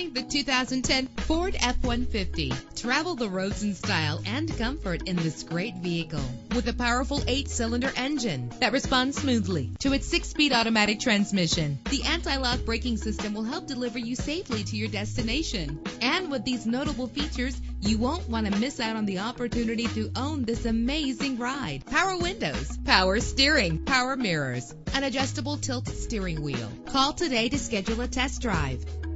Introducing the 2010 Ford F-150. Travel the roads in style and comfort in this great vehicle. With a powerful 8-cylinder engine that responds smoothly to its 6-speed automatic transmission. The anti-lock braking system will help deliver you safely to your destination. And with these notable features, you won't want to miss out on the opportunity to own this amazing ride. Power windows, power steering, power mirrors, an adjustable tilt steering wheel. Call today to schedule a test drive.